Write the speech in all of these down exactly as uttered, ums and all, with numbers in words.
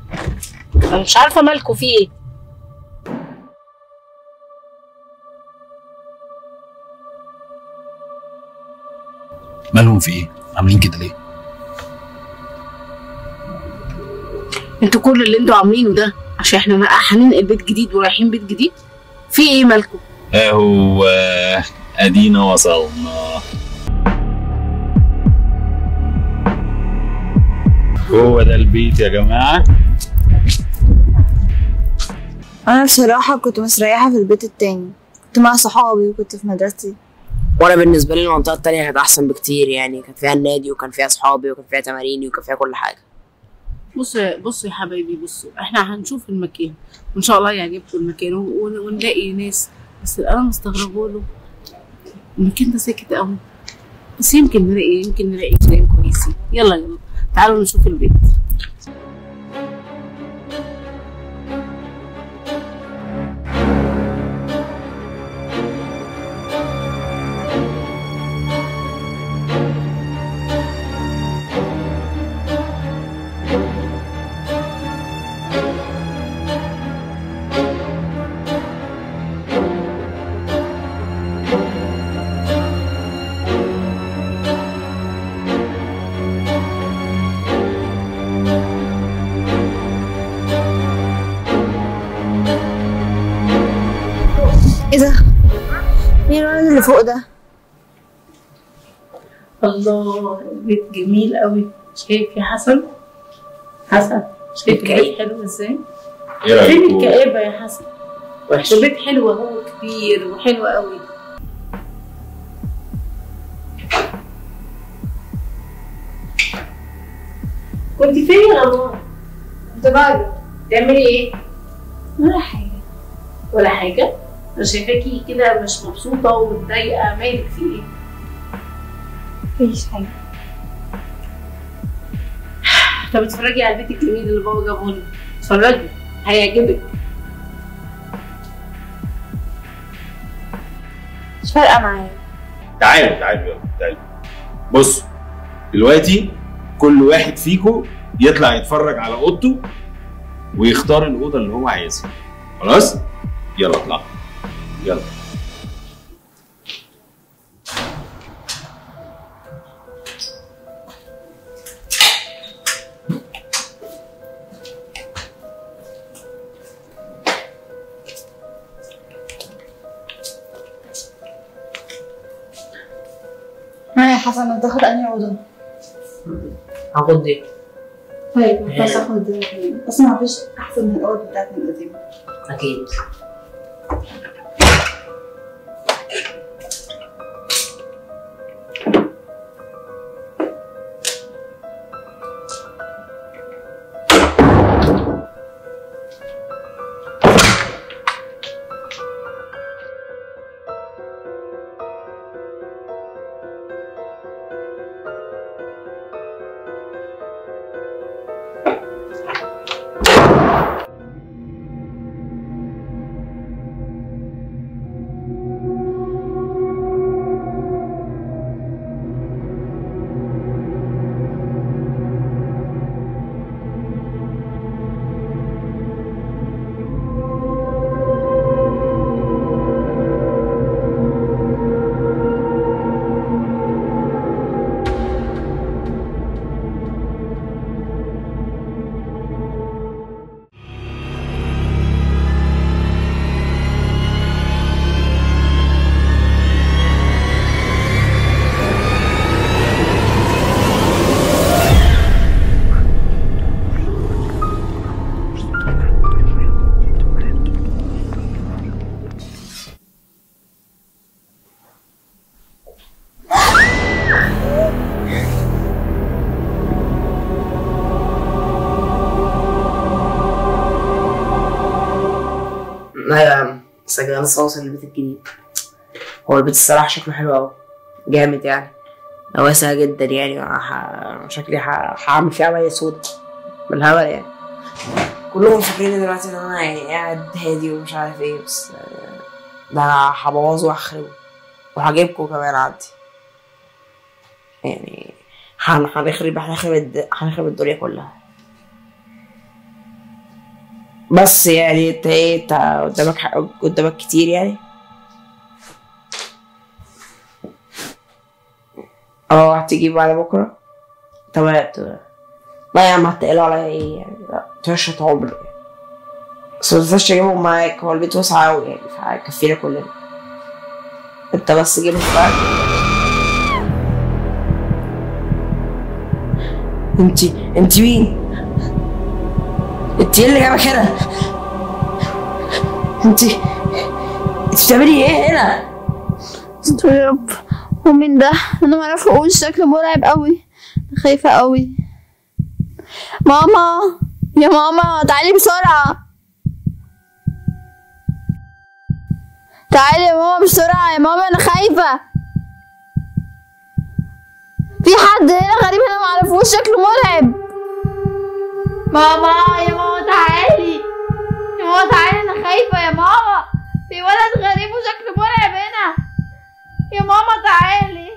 انا مش عارفه مالكوا في ايه. مالهم في ايه؟ عاملين كده ليه؟ انتوا كل اللي انتوا عاملينه ده عشان احنا هننقل بيت جديد ورايحين بيت جديد؟ في ايه مالكوا؟ اهو ادينا وصلنا. هو ده البيت يا جماعه. انا بصراحه كنت مستريحه في البيت التاني، كنت مع صحابي وكنت في مدرستي. وانا بالنسبه لي المنطقه التانيه كانت احسن بكتير، يعني كان فيها النادي وكان فيها صحابي وكان فيها تماريني وكان فيها كل حاجه. بصوا بصوا يا حبايبي، بصوا احنا هنشوف المكان وان شاء الله يعجبكم المكان ونلاقي ناس، بس اللي انا مستغربه له المكان ده ساكت قوي، بس يمكن نلاقي يمكن نلاقي كلام كويسين. يلا يلا تعالوا نشوف البيت. ايه ده؟ مين الولد اللي فوق ده؟ الله البيت جميل قوي. شايف يا حسن؟ حسن شايف البيت حلو ازاي؟ ايه رايك؟ فين الكآبة يا حسن؟ وحش. البيت حلو اهو، كبير وحلو قوي. كنت فين يا غمار؟ كنت بره. بتعملي ايه؟ ولا حاجه. ولا حاجة؟ انا شايفاكي كده مش مبسوطة ومتضايقة، مالك في ايه؟ مفيش حاجه. طب اتفرجي على البيت الجميل اللي بابا جابهولي، اتفرجي هيعجبك. مش فارقه معايا. تعالوا تعالوا يلا تعالوا. بصوا دلوقتي كل واحد فيكم يطلع يتفرج على اوضته ويختار الاوضه اللي هو عايزها. خلاص؟ يلا اطلع. يلا. ها يا حسن هتاخد انهي اوضه؟ هاخد دي. طيب مش هاخد دي كمان، اصلا مفيش احسن من الاوضه بتاعتنا القديمه. اكيد. ايوه يا عم، بس انا لسه واصل البيت الجديد. هو البيت الصراحه شكله حلو قوي، جامد يعني، واسع جدا يعني. ح... شكلي ح... هعمل فيه عمليه سودا بالهبل يعني. كلهم فاكرين دلوقتي ان انا يعني قاعد هادي ومش عارف ايه، بس ده انا هبوظه وهخربه وهجيبكم كمان عندي يعني. هنخرب هنخرب هنخرب الدنيا كلها. بس يعني انت ايه انت قدامك حق قدامك كتير يعني. اه هتيجي بعد بكره. تمام تمام. لا يا عم هتقلوا عليا ايه يعني، لا تشرط عمر يعني. بس متنساش تجيبهم معاك، هو البيت واسع اوي يعني فهيكفينا كلنا. انت بس جيبهم معاك. انتي انتي مين؟ انتي ايه اللي جابك هنا؟ انتي انتي بتعملي ايه هنا؟ استر يا رب، هو مين ده؟ انا معرفوش، شكله مرعب قوي، خايفة قوي. ماما يا ماما تعالي بسرعة، تعالي يا ماما بسرعة يا ماما، انا خايفة. في حد هنا غريب انا معرفوش، شكله مرعب. ماما يا ماما تعالي يا ماما تعالي، انا خايفة يا ماما، في ولد غريب وشكله مرعب هنا يا ماما تعالي.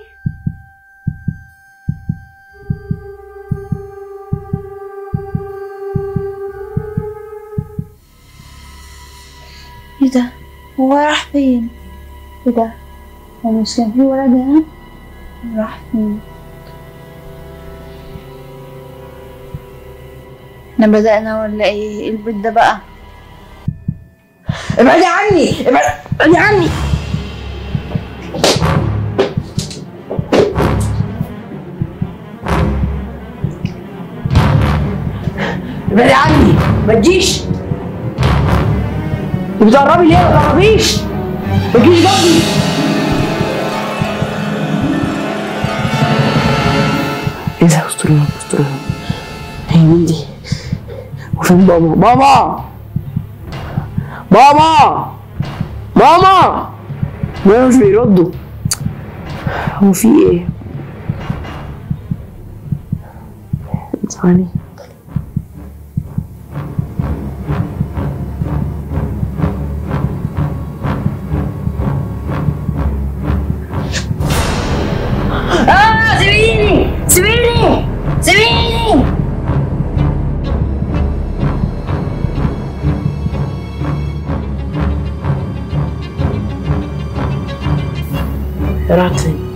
ايه ده؟ هو راح فين؟ ايه ده؟ هو مش كان في ولد هنا؟ راح فين؟ احنا بدأنا ولا ايه؟ ايه البيت ده بقى؟ ابعدي عني ابعدي عني. ابعدي عني ما تجيش. بتقربي ليه؟ ما تقربيش، ما تجيش جنبي. ايه ده؟ استر يا رب استر يا رب. هي مين دي؟ وفين بابا؟ بابا بابا ماما ماما مش بيردوا. هو في ايه؟ ثواني. آه سيبيني سيبيني سيبيني. راحت فين؟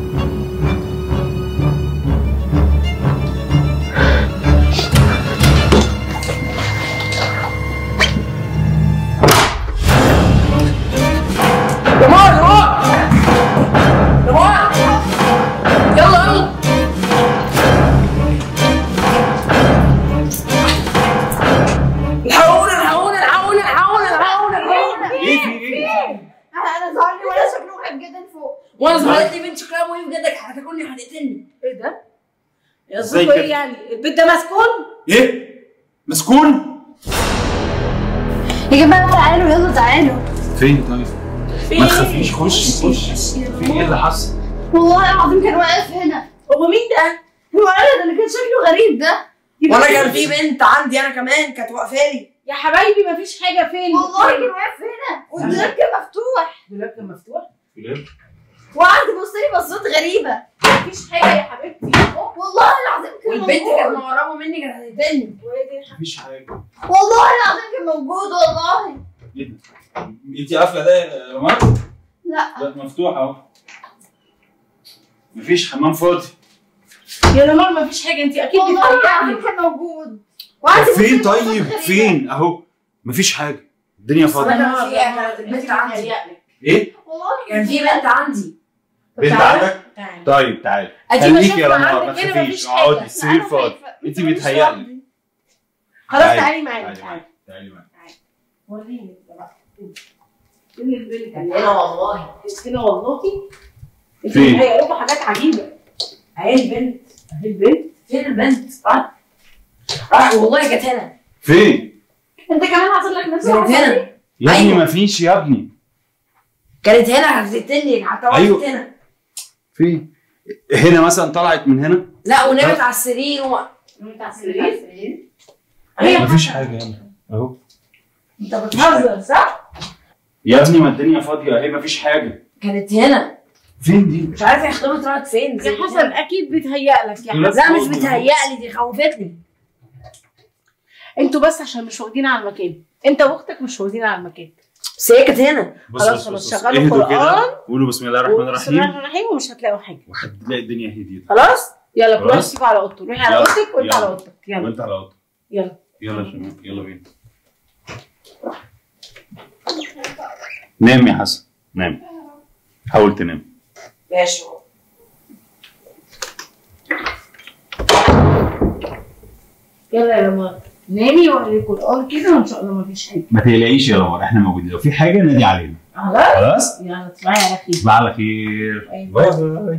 وانا صغيرة دي بنت شكلها مهم جدا، هتاكلني وهتقتلني. ايه ده؟ يا ازاي زوجو كده؟ ايه يعني؟ البيت ده مسكون؟ ايه؟ مسكون؟ يا جماعة تعالوا يلا تعالوا. فين طيب؟ ما تخافيش، خشي خشي. في ايه اللي حصل؟ والله العظيم كان واقف هنا. هو مين ده؟ الولد اللي كان شكله غريب ده. وانا كان في بنت عندي انا كمان كانت واقفه لي. يا حبايبي مفيش حاجة فين؟ والله كان واقف هنا والدولاب كان مفتوح. الدولاب كان مفتوح؟ فين؟ وقعد يبص لي بصات غريبة. مفيش حاجة يا حبيبتي. والله العظيم كان والبنت موجود. كانت مقربه مني كانت هتقتلني. مفيش حاجة. والله العظيم كان موجود والله. ايه ده؟ انت قافلة ده يا رمان؟ لا لا مفتوح اهو. مفيش حمام فاضي. يا رمان مفيش حاجة، انت اكيد والله العظيم بتهيألي. كان موجود. وقعد يبص لي فين بصات طيب؟ غريبة. فين؟ اهو مفيش حاجة. الدنيا فاضية. كان في كانت البنت عندي. ايه؟ والله كان في بنت عندي. بنت عندك؟ طيب تعالي. ادي ما خليكي يا شفنا رمان ما عندك هنا تخافيش، مفيش اقعدي حاجة. السرير فاضي. انت بيتهيألي. خلاص تعالي. تعالي معايا تعالي تعالي. تعالي معايا. وريني انت بقى. فين البنت؟ هنا والله. هنا والله. انت فين؟ هيقولوا حاجات عجيبة. اهي البنت. اهي البنت. فين البنت؟ راح راح والله كانت هنا. فين؟ انت كمان حصل لك نفس كانت الحاجة؟ هنا. يا ابني أيوة. مفيش يا ابني. كانت هنا هتقتلني حتى وقفت أيوة. هنا. فين؟ هنا مثلا طلعت من هنا؟ لا ونامت على السرير و... نمت على السرير؟ ايوه مفيش حاجة هنا اهو. انت بتهزر صح؟ يا ابني ما الدنيا فاضية اهي مفيش حاجة. كانت هنا. فين دي؟ مش عارفه يخطبت طلعت فين. يا حسن اكيد بيتهيألك يا لا. حسن. لا مش بتهيألي دي خوفتني. انتوا بس عشان مش واخدين على المكان، انت واختك مش واخدين على المكان. بس هي كانت هنا. خلاص خلاص شغلوا قرآن، قولوا بسم الله الرحمن الرحيم. بسم الله الرحمن الرحيم ومش هتلاقوا حاجه. وهتلاقي الدنيا هديت. خلاص يلا كل واحد فيكم على اوضته، روحي على اوضتك وانت على اوضتك. يلا وانت على اوضتك. يلا يلا يا شباب يلا بينا. نام يا حسن نام، حاول تنام. ماشي. يلا يا لمار نامي واقري قرآن كده وان شاء الله ما فيش حاجه. ما تقلقيش يا لمار، احنا موجودين، لو في حاجه نادي علينا. خلاص خلاص يلا تصبحي على خير. تصبحي على خير. باي باي.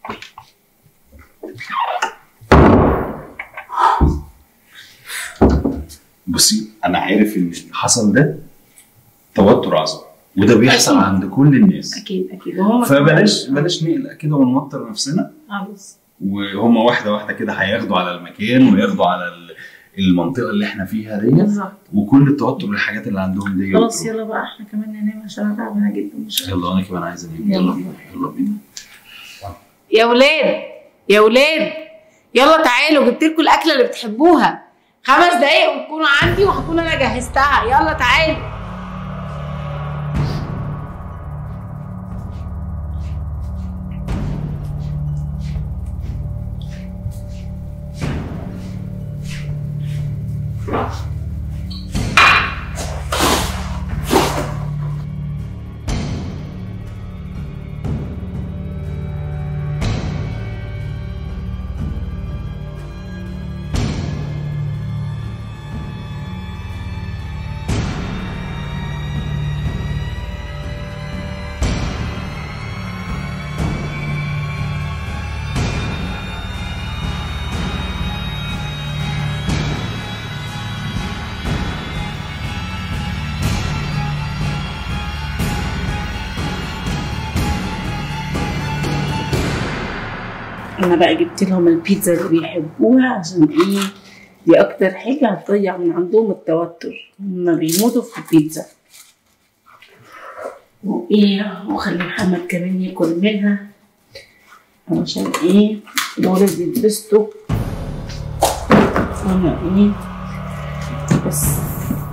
بصي انا عارف ان اللي حصل ده توتر عصبي، وده بيحصل أكيد. عند كل الناس. اكيد اكيد وهم فبلاش بلاش نقلق كده ونوتر نفسنا، خلاص وهم واحده واحده كده هياخدوا على المكان وياخدوا على المنطقه اللي احنا فيها ديت، بالظبط. وكل التوتر والحاجات اللي عندهم دي خلاص يلا بقى احنا كمان ننام عشان انا تعبانه جدا. مش يلا انا كمان عايز انام. يلا. يلا بينا يلا بينا. يا ولاد يا ولاد يلا تعالوا، جبت لكم الاكله اللي بتحبوها، خمس دقايق وتكونوا عندي وهكون انا جهزتها. يلا تعالوا. انا بقى جبت لهم البيتزا اللي بيحبوها، عشان ايه؟ دي اكتر حاجه هتضيع من عندهم التوتر، هما بيموتوا في البيتزا. وايه وخلي محمد كمان ياكل منها علشان ايه دول بيتبسطوا. وانا ايه بس